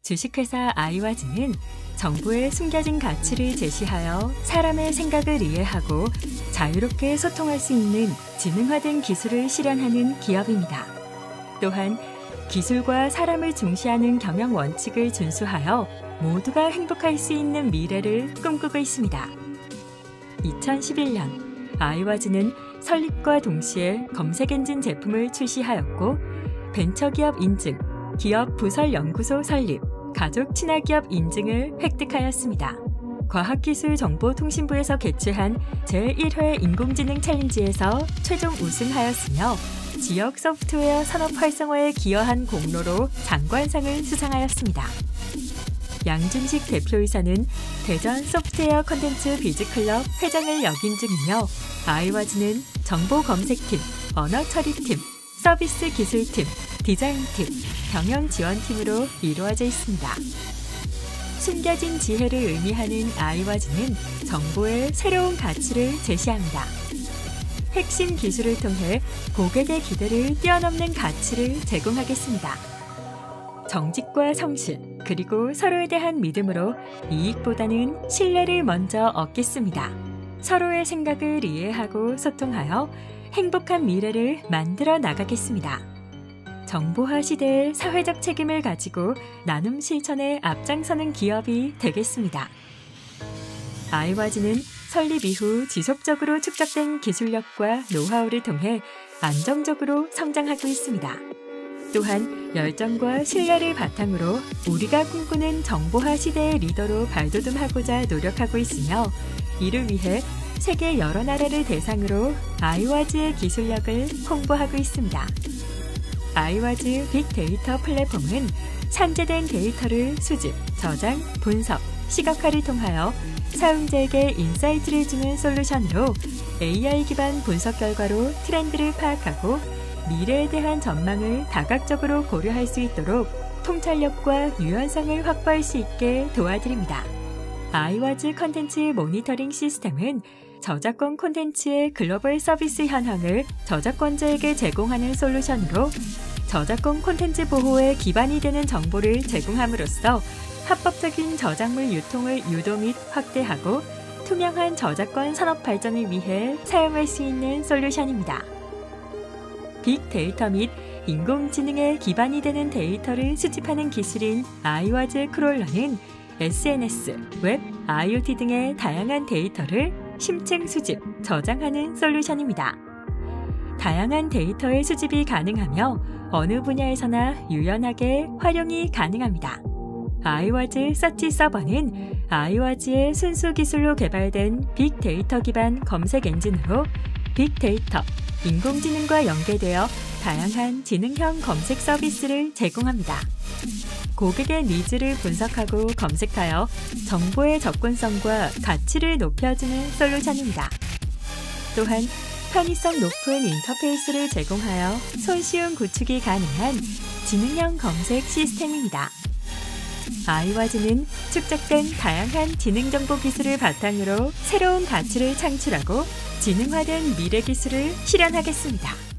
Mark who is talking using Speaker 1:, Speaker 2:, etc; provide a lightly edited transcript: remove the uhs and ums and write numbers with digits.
Speaker 1: 주식회사 아이와즈는 정보의 숨겨진 가치를 제시하여 사람의 생각을 이해하고 자유롭게 소통할 수 있는 지능화된 기술을 실현하는 기업입니다. 또한 기술과 사람을 중시하는 경영 원칙을 준수하여 모두가 행복할 수 있는 미래를 꿈꾸고 있습니다. 2011년 아이와즈는 설립과 동시에 검색엔진 제품을 출시하였고 벤처기업 인증, 기업 부설연구소 설립, 가족 친화기업 인증을 획득하였습니다. 과학기술정보통신부에서 개최한 제1회 인공지능 챌린지에서 최종 우승하였으며 지역 소프트웨어 산업 활성화에 기여한 공로로 장관상을 수상하였습니다. 양준식 대표이사는 대전 소프트웨어 콘텐츠 비즈클럽 회장을 역임 중이며 아이와즈는 정보 검색팀, 언어 처리팀, 서비스 기술팀, 디자인팀, 경영 지원팀으로 이루어져 있습니다. 숨겨진 지혜를 의미하는 아이와즈는 정보의 새로운 가치를 제시합니다. 핵심 기술을 통해 고객의 기대를 뛰어넘는 가치를 제공하겠습니다. 정직과 성실, 그리고 서로에 대한 믿음으로 이익보다는 신뢰를 먼저 얻겠습니다. 서로의 생각을 이해하고 소통하여 행복한 미래를 만들어 나가겠습니다. 정보화 시대의 사회적 책임을 가지고 나눔 실천에 앞장서는 기업이 되겠습니다. 아이와즈는 설립 이후 지속적으로 축적된 기술력과 노하우를 통해 안정적으로 성장하고 있습니다. 또한 열정과 신뢰를 바탕으로 우리가 꿈꾸는 정보화 시대의 리더로 발돋움하고자 노력하고 있으며 이를 위해 세계 여러 나라를 대상으로 아이와즈의 기술력을 홍보하고 있습니다. 아이와즈 빅데이터 플랫폼은 산재된 데이터를 수집, 저장, 분석, 시각화를 통하여 사용자에게 인사이트를 주는 솔루션으로 AI 기반 분석 결과로 트렌드를 파악하고 미래에 대한 전망을 다각적으로 고려할 수 있도록 통찰력과 유연성을 확보할 수 있게 도와드립니다. 아이와즈 컨텐츠 모니터링 시스템은 저작권 콘텐츠의 글로벌 서비스 현황을 저작권자에게 제공하는 솔루션으로 저작권 콘텐츠 보호에 기반이 되는 정보를 제공함으로써 합법적인 저작물 유통을 유도 및 확대하고 투명한 저작권 산업 발전을 위해 사용할 수 있는 솔루션입니다. 빅데이터 및 인공지능에 기반이 되는 데이터를 수집하는 기술인 아이와즈 크롤러는 SNS, 웹, IoT 등의 다양한 데이터를 심층 수집, 저장하는 솔루션입니다. 다양한 데이터의 수집이 가능하며 어느 분야에서나 유연하게 활용이 가능합니다. 아이와즈 서치 서버는 아이와즈의 순수 기술로 개발된 빅데이터 기반 검색 엔진으로 빅데이터, 인공지능과 연계되어 다양한 지능형 검색 서비스를 제공합니다. 고객의 니즈를 분석하고 검색하여 정보의 접근성과 가치를 높여주는 솔루션입니다. 또한 편의성 높은 인터페이스를 제공하여 손쉬운 구축이 가능한 지능형 검색 시스템입니다. 아이와즈는 축적된 다양한 지능정보 기술을 바탕으로 새로운 가치를 창출하고 지능화된 미래 기술을 실현하겠습니다.